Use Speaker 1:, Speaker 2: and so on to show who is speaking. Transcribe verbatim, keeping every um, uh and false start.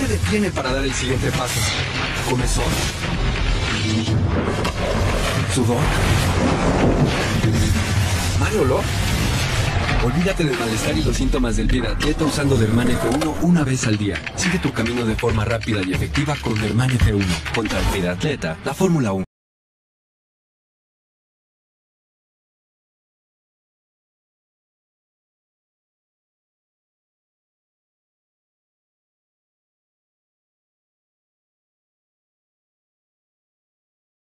Speaker 1: te detiene para dar el siguiente paso? ¿Comezón? ¿Sudor? ¿Mal olor? Olvídate del malestar y los síntomas del Vidatleta usando Derman F uno una vez al día. Sigue tu camino de forma rápida y efectiva con Derman F uno. Contra el Vidatleta, la Fórmula uno.